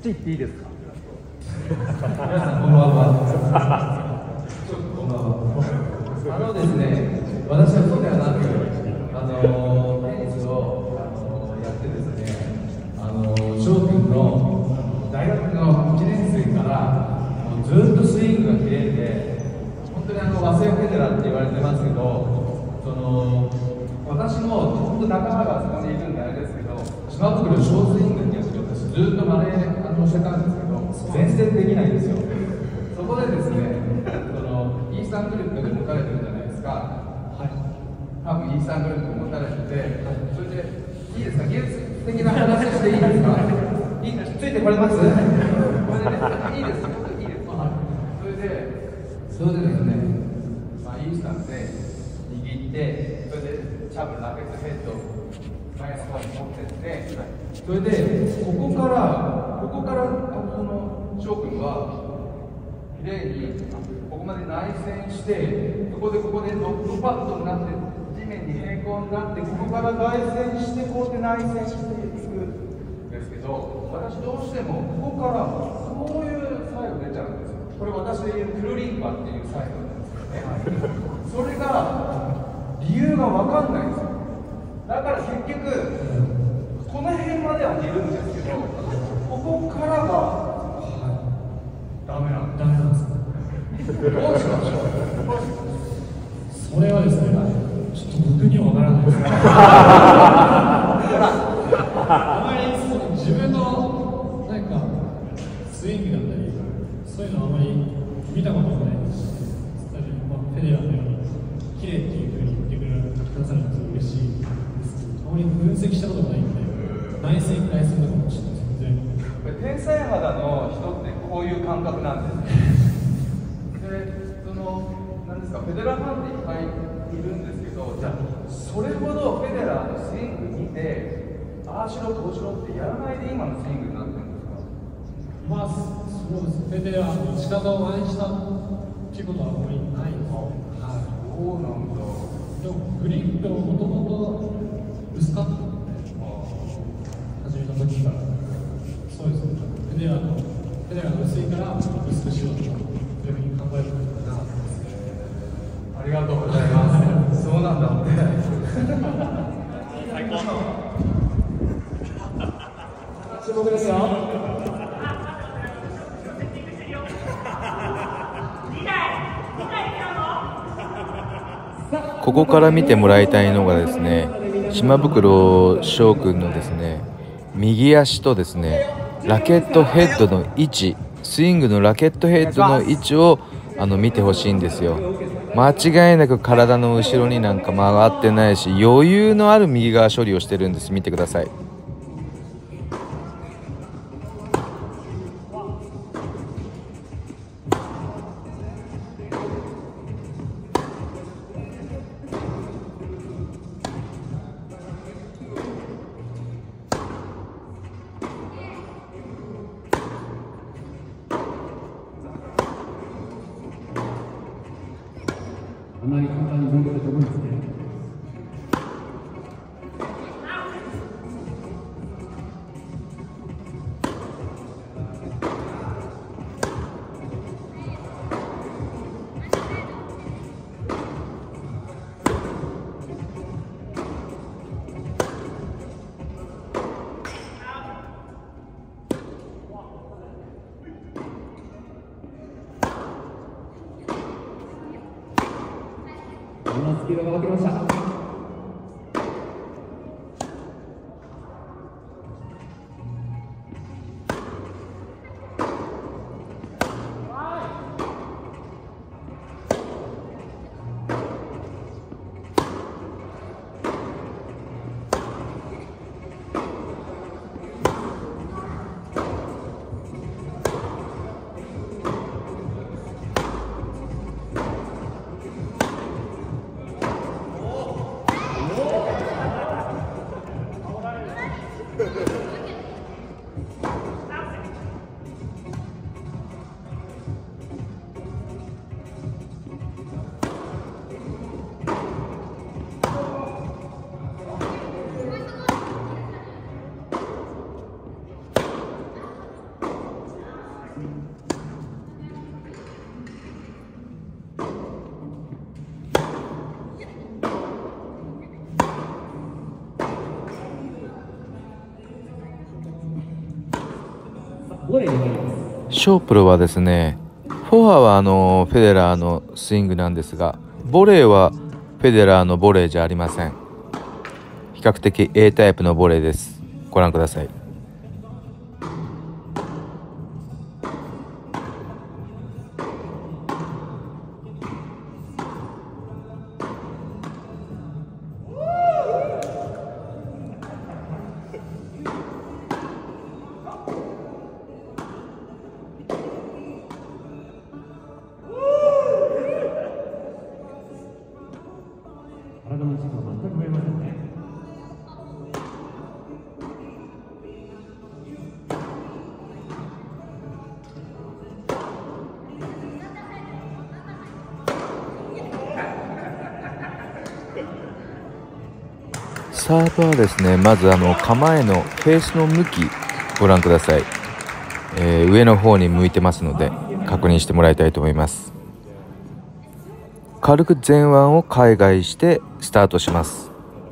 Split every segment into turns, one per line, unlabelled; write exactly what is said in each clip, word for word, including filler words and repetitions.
ち行っていいですか？
皆さんこんばんは。こんばんは。あのですね、私はそうではなく、あのテニスをあのやってですね、あの翔くんの大学のいちねん生からもうずっとスイングが綺麗で、本当にあの和製フェデラーって言われてますけど、その私も本当仲間がそこにいるんであれですけど、島袋小スイングってやつを私ずっと真似あのしてたんですけど、全然できないんですよ。そこでですね、そのイースタングループで持たれてるじゃないですか。はい。多分イースタングループで持たれてて、はい、それでいいですか、技術的な話していいですか？いいついてこれます？これでね、いいですか？いいです。はい。それで、それでですね、まあイースタンで握って、それで多分ラケットヘッド前の方に持ってって、それでここからここからあのその翔くんはきれいにここまで内旋して、そこでここでドッグパッドになって地面に平行になって、ここから外旋してこうやって内旋していくんですけど、私どうしてもここからこういうサイド出ちゃうんですよ。これ私でいうクルリンパっていうサイドなんですよね。それが理由が分かんないんですよ。だから結局この辺までは似るんですけど、ここからがダメなんダメなんです。どうしましょう。
それはですね、ちょっと僕には分からないです。あまりその自分のなんかスイングだったり、そういうのはあまり見たことがないですし、まあ、フェデラーのように綺麗っていうふうに言ってくださるのが嬉しいです。あまり分析したことがないので、内旋外旋とかもちょっと全然。
天才肌の人ってこういう感覚なんですね。で、そのなんですか、フェデラーファンっていっぱいいるんですけど、じゃあそれほどフェデラーのスイング見て、ああしろこうしろってやらないで今のスイングになってるんですか？
まあそうです。フェデラーの打ち方を真似したっていうことはあまりないですね。はい。
そうなんだ。
でもグリップももともと薄かったので、始めた時からそうですね。フェデラーのフェデラーが薄いから薄くしようとかそういうふうに考えることがなかったです。
ありがとうございます。そうなんだって。
最高。注目ですよ。
ここから見てもらいたいのがですね、島袋翔くんのですね、右足とですね、ラケットヘッドの位置、スイングのラケットヘッドの位置をあの見てほしいんですよ。間違いなく体の後ろになんか曲がってないし、余裕のある右側処理をしてるんです。見てください。
あまり簡単にボールが飛ぶんですね。今スピードが分けました。
ショープロはですね、フォアはあのフェデラーのスイングなんですが、ボレーはフェデラーのボレーじゃありません。比較的 A タイプのボレーです。ご覧ください。
体の軸が全く見えませんね。
サーブはですね、まずあの構えのフェースの向きご覧ください。えー、上の方に向いてますので確認してもらいたいと思います。軽く前腕を海外してスタートします。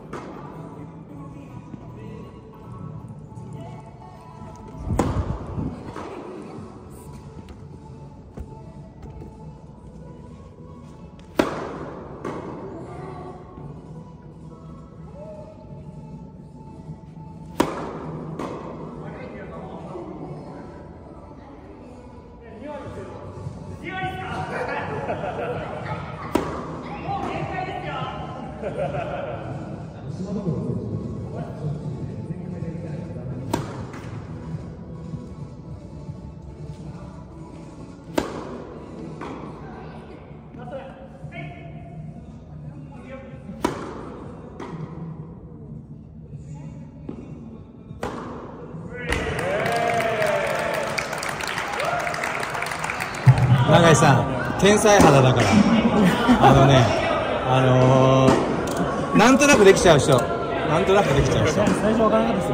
永井さん、天才肌だからあのね、あのー、なんとなくできちゃう人、なんとなくできちゃう人。
最初わからなかった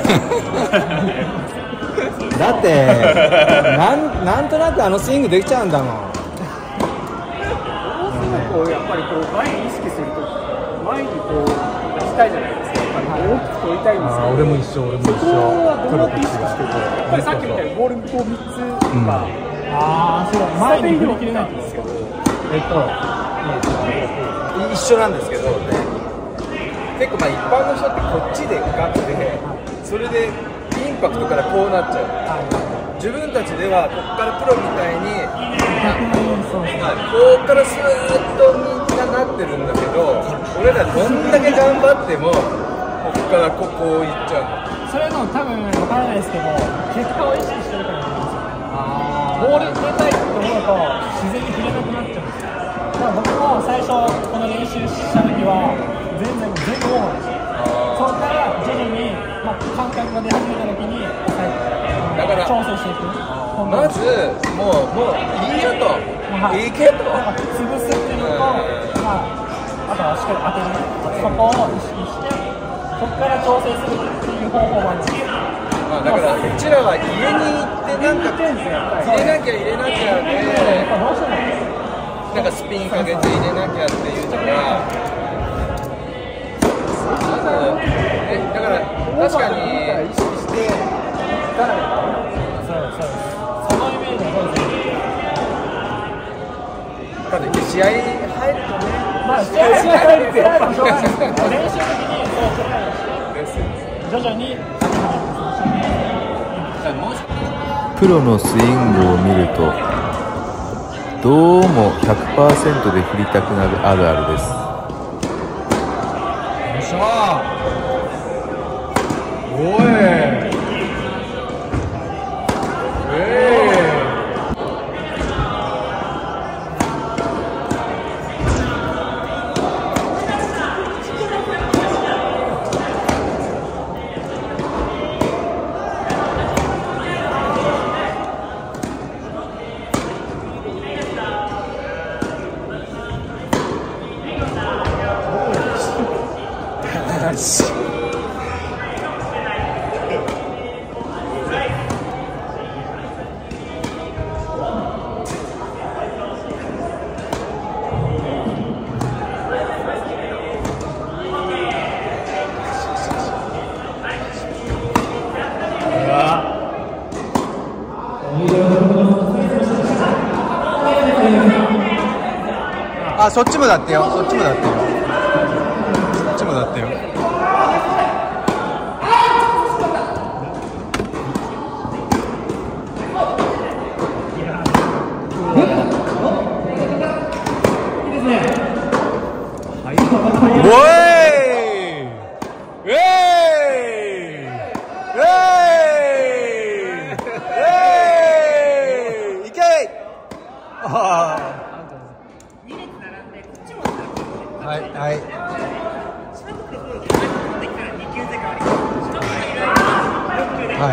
ですよね。
だってなん、なんとなくあのスイングできちゃうんだもん。
こうやっぱりこう前に意識すると前にこう出したいじゃないですか。やっぱり大きく取りたいんですけど。
俺も一緒、俺も一緒。
そこはどうやって意識してるか。やっぱりさっきみたいにボールこうみっつが、うんああ、そう、前に振り切れないんですけど、えっと、
一緒なんですけどね、結構まあ一般の人ってこっちでガッて、それでインパクトからこうなっちゃう。自分たちではここからプロみたいに、ここからスーッとみんななってるんだけど、俺らどんだけ頑張っても、ここからここを行っちゃう。
それの多分わからないですけど、結果を意識してるからなんですよ。ボール入れたいと思うと自然に触れなくなっちゃうんですよ。だから僕も最初この練習した時は全然全部オーバーでした。そこから徐々に、まあ、感覚が出始めた時に
だから
調整していく。
まずもうもういいよと、
まあ、
いいけと
なんか潰すっていうのと、まあ、あとはしっかり当てる、そこを意識してそこから調整するっていう方法もあるんですけど、
まあ、だからうちらは家に行ってなんか入れなきゃ入れなきゃで、なんかスピンかけて入れなきゃっていうのがまず、ね、だから確かに意識して
そうそうそのイメージはそうですね。
だって試合入るとね、
まあ試合入るとやっぱ練習的にそうトライをして徐々に
プロのスイングを見るとどうも ひゃくパーセント で振りたくなるあるあるです。
よいしょおい
あ、そっちもだってよ、そっちもだってよ、そっちもだってよ。おいはいはいはい。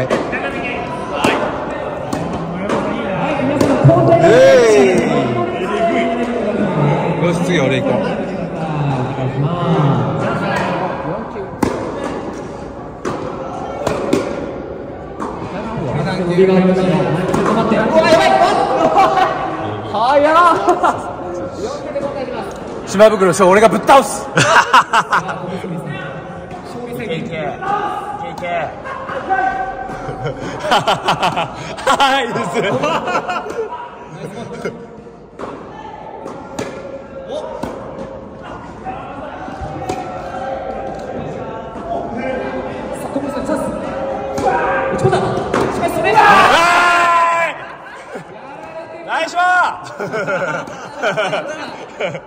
えい。よし次俺行こう。島袋翔、俺がぶっ倒す。ケイケイケイケイ。はいです。ナイスワー。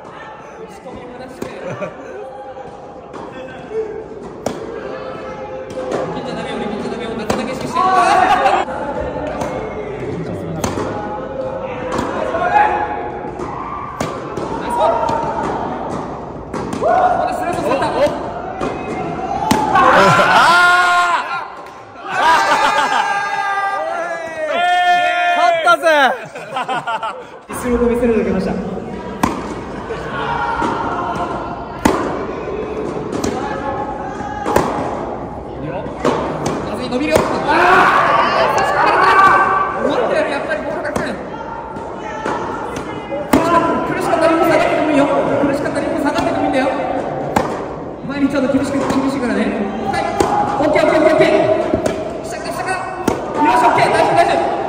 実力を見せるときました。伸びるよ。ああ。思ったよりやっぱりボールが来る。苦しかったりも下がってもいいよ。苦しかったりも下がってもいいんだよ。前にちょっと厳しく厳しいからね。はい。オッケーオッケーオッケーオッケー。下から下から。よしオッケー大丈夫大丈夫。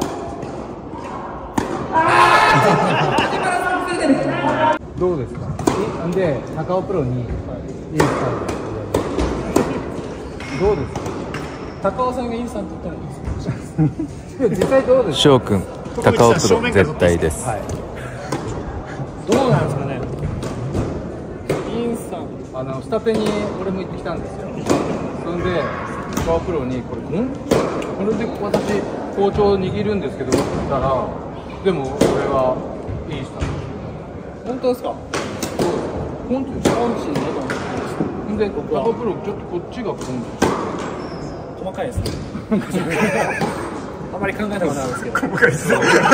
どうですか。で高尾プロにインスタントどうですか。
高尾さんがインスタント取ったらいいです
実際どうですか。
翔くん高尾プロ絶対です。
はい、
どうなんですかね。インスタント
あのスタペに俺も行ってきたんですよ。それで高尾プロにこれんこれで私包丁握るんですけどって言ったら、でもこれはいいスタント。
本当ですか。
ポンチです。ポンチだと思ってまで、高尾プロちょっとこっちがポンチ。
細かいですね。あまり考えたことないですけど。細かいですね。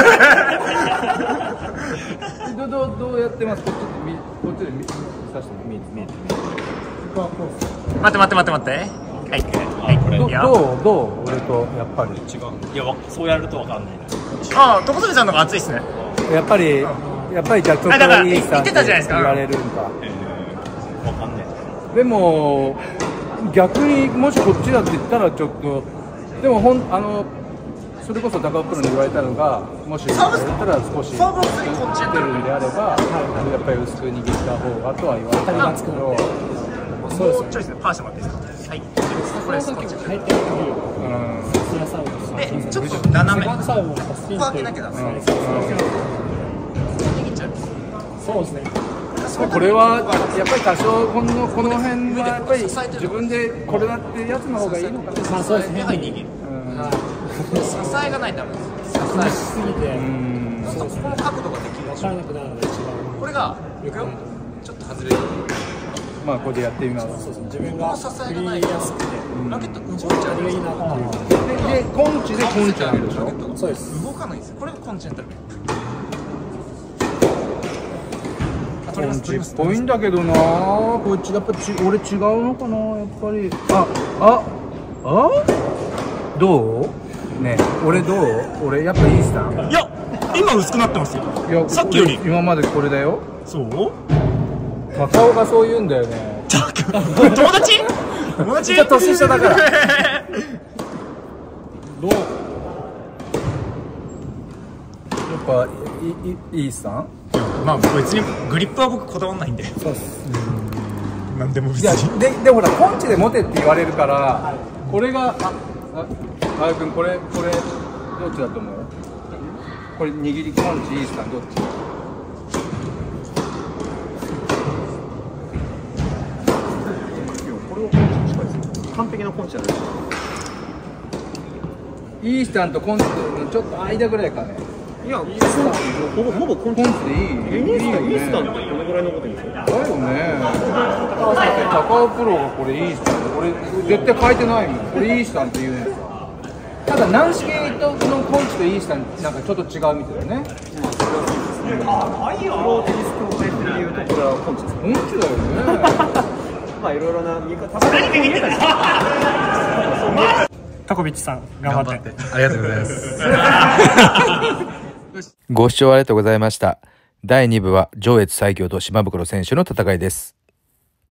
どどどうやってます。こっちで見こっちで見させて見見えて見えて。
待って待って待って待って。はいはいこれ。
どどうどう俺とやっぱり違う。
いやそうやるとわかんない。ああ、徳爪さんの方が熱いですね。
やっぱりやっぱりじゃあちょっといいさって言われるんか。
わかんない。
でも逆にもしこっちだって言ったらちょっとでもほんあのそれこそ高尾プロに言われたのがもし言われたら少し出るんであればやっぱり薄く握った方がとは言われたんですけど。
そうです。ちょいですね。パーしてもらっていいですか。はい。これスコッチ。
入ってるという。
でちょっと斜め。こ
サーブをスピン
こ開けなきゃダメ。
そうですね。
これはやっぱり多少このこの辺はやっぱり自分でこれだってやつの方がいいのかな。
まあそうですね。
はい、握る。支えがないとダメです。支え
しすぎて、
そうするとこの角度ができる。
分からなくなるので違う。
これがちょっと外れる。
まあこれでやってみます。
自分が
支えがないやすくて、ラケット動いちゃう。
いいなっていう。
でコンチでコンチなんでしょ。
そうです。
動かないんですよ。これがコンチネンタル。
コンチっぽいんだけどな。こっちやっぱち俺違うのかなやっぱり。あああどうね俺どう俺やっぱいいスタン。
いや今薄くなってますよ。
いや
さっきより
今までこれだよ。
そう
高尾がそう言うんだよね。
友達友達
じゃ年下だから。
どう
やっぱいいいいスタン。
まあ別にグリップは僕こだわんないんで。
そうっす。
なんでも別
いや
に。
ででほらポンチで持てって言われるから、これがあああやくんこれこれどっちだと思う？これ握りポンチイースタンどっち？
これはポンチに近いです。完璧なポンチじゃないですか。
イースタンとコンチのちょっと間ぐらいかね。
いや、ほぼほぼコンチ。
コンチでいい。
イースタン、イースタン
いいよね。
ってどのぐらい残ってるんですか。
だよね。高尾プロがこれイースタンで、これ絶対変えてないもん。これイースタンって言うねんさ。ただ軟式とのコンチとイースタンなんかちょっと違うみたいだね。
プロテニス協会っていうところはポンチですか。
コンチだよね。
まあいろいろな見え方。
タコビッチさん頑張って。
ありがとうございますご視聴ありがとうございました。だいに部は上越最強と島袋選手の戦いです。